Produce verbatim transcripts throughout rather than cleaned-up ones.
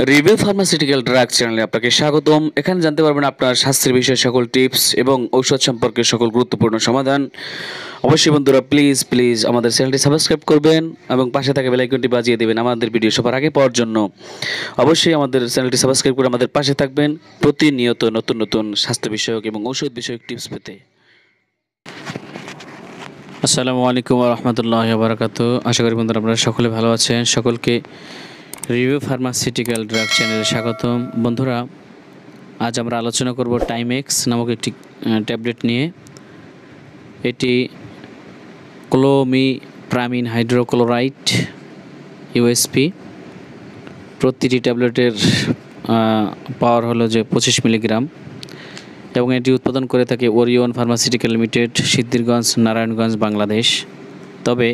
Review pharmaceutical drug চ্যানেলে আপনাকে স্বাগতম। এখানে জানতে পারবেন আপনার স্বাস্থ্যের বিষয়ে সকল টিপস এবং ঔষধ সম্পর্কে সকল গুরুত্বপূর্ণ সমাধান। অবশ্যই বন্ধুরা প্লিজ প্লিজ আমাদের চ্যানেলটি সাবস্ক্রাইব করবেন এবং পাশে থাকা বেল আইকনটি বাজিয়ে দেবেন আমাদের ভিডিও সবার আগে পাওয়ার জন্য। অবশ্যই আমাদের চ্যানেলটি সাবস্ক্রাইব করে আমাদের পাশে থাকবেন প্রতিনিয়ত নতুন নতুন স্বাস্থ্য বিষয়ক এবং ঔষধ বিষয়ক টিপস পেতে। আসসালামু আলাইকুম ওয়া রাহমাতুল্লাহি ওয়া বারাকাতুহু। আশা করি বন্ধুরা আপনারা সকলে ভালো আছেন। সকলকে রিভিউ ফার্মাসিউটিক্যাল ড্রাগ চ্যানেলে স্বাগতম। বন্ধুরা, আজ আমরা আলোচনা করব টাইমেক্স নামক একটি ট্যাবলেট নিয়ে। এটি ক্লোমিপ্রামিন হাইড্রোক্লোরাইড ইউএসপি। প্রতিটি ট্যাবলেটের পাওয়ার হলো যে পঁচিশ মিলিগ্রাম এবং এটি উৎপাদন করে থাকে Orion pharmaceutical limited, Siddhirganj, Narayanganj, Bangladesh. তবে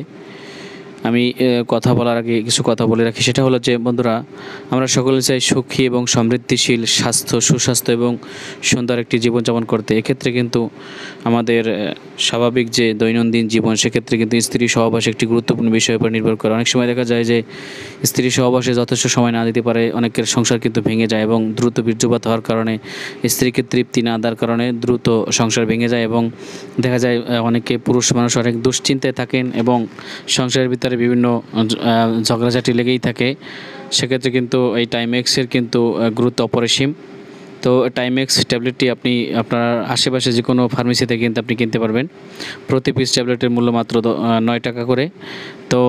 আমি কথা বলার আগে কিছু কথা বলে রাখি, সেটা হলো যে বন্ধুরা, আমরা সকলে চাই সুখী এবং সমৃদ্ধিশীল স্বাস্থ্য, সুস্বাস্থ্য এবং সুন্দর একটি জীবনযাপন করতে। এক্ষেত্রে কিন্তু আমাদের স্বাভাবিক যে দৈনন্দিন জীবন, সেক্ষেত্রে কিন্তু স্ত্রী সহবাস একটি গুরুত্বপূর্ণ বিষয়ের উপর নির্ভর করে। অনেক সময় দেখা যায় যে স্ত্রী সহবাসে যথেষ্ট সময় না দিতে পারে, অনেকের সংসার কিন্তু ভেঙে যায় এবং দ্রুত বীর্যপাত হওয়ার কারণে, স্ত্রীকে তৃপ্তি না দেওয়ার কারণে দ্রুত সংসার ভেঙে যায় এবং দেখা যায় অনেকে পুরুষ মানুষ অনেক দুশ্চিন্তায় থাকেন এবং সংসারের ভিতরে বিভিন্ন ঝগড়াঝাটি লেগেই থাকে। সেক্ষেত্রে কিন্তু এই টাইমেক্সের কিন্তু গুরুত্ব অপরিসীম। তো টাইমেক্স ট্যাবলেটটি আপনি আপনার আশেপাশে যে কোনো ফার্মেসিতে কিন্তু আপনি কিনতে পারবেন। প্রতি পিস ট্যাবলেটের মূল্য মাত্র নয় টাকা করে। তো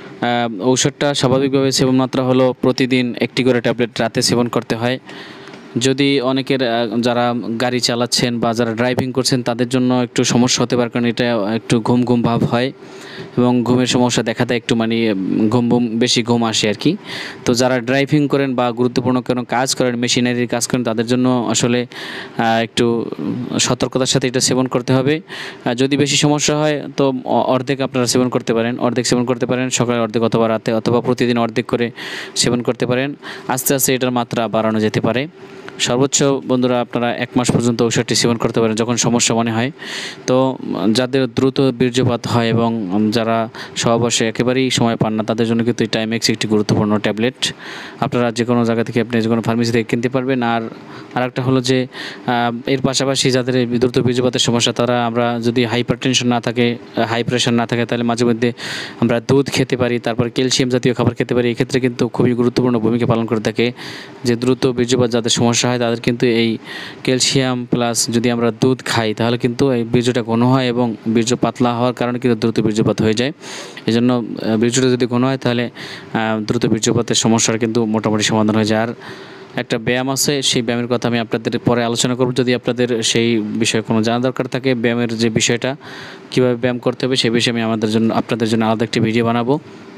ঔষধটা স্বাভাবিকভাবে সেবন মাত্রা হলো প্রতিদিন একটি করে ট্যাবলেট রাতে সেবন করতে হয়। যদি অনেকের যারা গাড়ি চালাচ্ছেন বা যারা ড্রাইভিং করছেন তাদের জন্য একটু সমস্যা হতে পারে, কারণ এটা একটু ঘুম ঘুম ভাব হয় এবং ঘুমের সমস্যা দেখা দেয়, একটু মানে ঘুম ঘুম বেশি ঘুম আসে আর কি। তো যারা ড্রাইভিং করেন বা গুরুত্বপূর্ণ কোনো কাজ করেন, মেশিনারির কাজ করেন, তাদের জন্য আসলে একটু সতর্কতার সাথে এটা সেবন করতে হবে। যদি বেশি সমস্যা হয় তো অর্ধেক আপনারা সেবন করতে পারেন, অর্ধেক সেবন করতে পারেন সকালে, অর্ধেক অথবা রাতে, অথবা প্রতিদিন অর্ধেক করে সেবন করতে পারেন। আস্তে আস্তে এটার মাত্রা বাড়ানো যেতে পারে। সর্বোচ্চ বন্ধুরা আপনারা এক মাস পর্যন্ত ঔষধটি সেবন করতে পারেন যখন সমস্যা মনে হয়। তো যাদের দ্রুত বীর্যপাত হয় এবং যারা সহবাসে একেবারেই সময় পান না, তাদের জন্য কিন্তু এই টাইমেক্স একটি গুরুত্বপূর্ণ ট্যাবলেট। আপনারা যে কোনো জায়গা থেকে, আপনি যে কোনো ফার্মেসি থেকে কিনতে পারবেন। আর আরেকটা হলো যে এর পাশাপাশি যাদের দ্রুত বীর্যপাতের সমস্যা, তারা আমরা যদি হাইপার টেনশন না থাকে, হাই প্রেশার না থাকে, তাহলে মাঝে মধ্যে আমরা দুধ খেতে পারি, তারপর ক্যালসিয়াম জাতীয় খাবার খেতে পারি। এক্ষেত্রে কিন্তু খুবই গুরুত্বপূর্ণ ভূমিকা পালন করে থাকে। যে দ্রুত বীর্যপাত যাদের সমস্যা হয় তাদের কিন্তু এই ক্যালসিয়াম প্লাস যদি আমরা দুধ খাই, তাহলে কিন্তু এই বীর্যটা ঘন হয় এবং বীর্য পাতলা হওয়ার কারণে কিন্তু দ্রুত বীর্যপাত হয়ে যায়। এই জন্য বীর্যটা যদি ঘন হয় তাহলে দ্রুত বীর্যপাতের সমস্যার কিন্তু মোটামুটি সমাধান হয়ে যায়। আর একটা ব্যায়াম আছে, সেই ব্যায়ামের কথা আমি আপনাদের পরে আলোচনা করব। যদি আপনাদের সেই বিষয়ে কোনো জানা দরকার থাকে, ব্যায়ামের যে বিষয়টা, কীভাবে ব্যায়াম করতে হবে, সেই বিষয়ে আমি আমাদের জন্য আপনাদের জন্য আলাদা একটি ভিডিও বানাবো।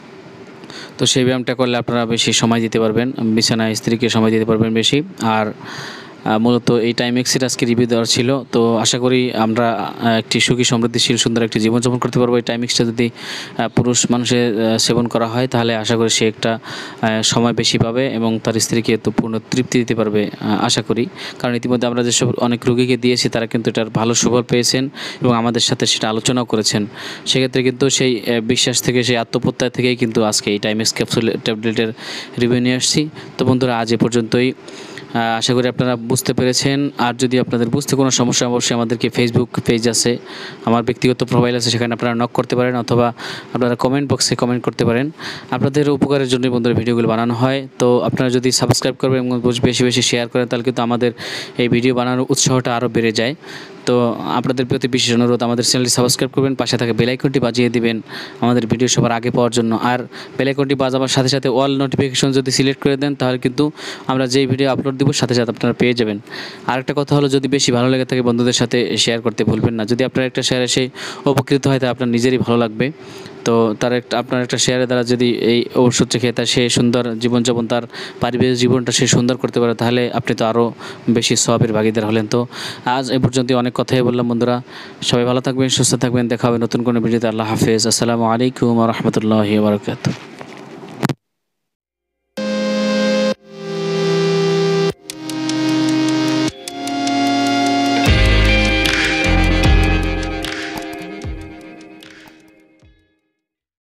তো সেই ব্যায়ামটা করলে আপনারা বেশি সময় দিতে পারবেন, বিছানায় স্ত্রীকে সময় দিতে পারবেন বেশি। আর মূলত এই টাইমেক্সের আজকে রিভিউ দেওয়ার ছিল। তো আশা করি আমরা একটি সুখী সমৃদ্ধিশীল সুন্দর একটি জীবনযাপন করতে পারবো। এই টাইমেক্সটা যদি পুরুষ মানুষের সেবন করা হয়, তাহলে আশা করি সে একটা সময় বেশি পাবে এবং তার স্ত্রীকে তো পূর্ণ তৃপ্তি দিতে পারবে আশা করি। কারণ ইতিমধ্যে আমরা যেসব অনেক রোগীকে দিয়েছি, তারা কিন্তু এটার ভালো সুফল পেয়েছেন এবং আমাদের সাথে সেটা আলোচনাও করেছেন। সেক্ষেত্রে কিন্তু সেই বিশ্বাস থেকে, সেই আত্মপ্রত্যয় থেকেই কিন্তু আজকে এই টাইমেক্স ক্যাপসুল ট্যাবলেটের রিভিউ নিয়ে আসছি। তো বন্ধুরা, আজ এ পর্যন্তই। আশা করি আপনারা বুঝতে পেরেছেন। আর যদি আপনাদের বুঝতে কোনো সমস্যা, অবশ্যই আমাদেরকে ফেসবুক পেজ আছে, আমার ব্যক্তিগত প্রোফাইল আছে, সেখানে আপনারা নক করতে পারেন, অথবা আপনারা কমেন্ট বক্সে কমেন্ট করতে পারেন। আপনাদের উপকারের জন্য বন্ধুরা ভিডিওগুলো বানানো হয়। তো আপনারা যদি সাবস্ক্রাইব করবেন এবং বেশি বেশি শেয়ার করেন, তাহলে কিন্তু আমাদের এই ভিডিও বানানোর উৎসাহটা আরও বেড়ে যায়। তো আপনাদের প্রতি বিশেষ অনুরোধ, আমাদের চ্যানেলটি সাবস্ক্রাইব করবেন, পাশে থাকা বেল আইকনটি বাজিয়ে দিবেন আমাদের ভিডিও সবার আগে পাওয়ার জন্য। আর বেল আইকনটি বাজাবার সাথে সাথে অল নোটিফিকেশন যদি সিলেক্ট করে দেন, তাহলে কিন্তু আমরা যেই ভিডিও আপলোড দিব সাথে সাথে আপনারা পেয়ে যাবেন। আরেকটা কথা হলো, যদি বেশি ভালো লেগে থাকে বন্ধুদের সাথে শেয়ার করতে ভুলবেন না। যদি আপনার একটা শেয়ারে সেই উপকৃত হয়, তাহলে আপনার নিজেরই ভালো লাগবে। তো তার একটা আপনার একটা শেয়ারের দ্বারা যদি এই ওষুধটা খেয়ে তার সে সুন্দর জীবনযাপন, তার পারিবারিক জীবনটা সে সুন্দর করতে পারে, তাহলে আপনি তো আরও বেশি সওয়াবের ভাগীদার হলেন। তো আজ এ পর্যন্ত অনেক কথাই বললাম বন্ধুরা। সবাই ভালো থাকবেন, সুস্থ থাকবেন। দেখা হবে নতুন কোনো ভিডিওতে। আল্লাহ হাফেজ। আসসালামু আলাইকুম ওয়া রাহমাতুল্লাহি ওয়া বারাকাতুহু।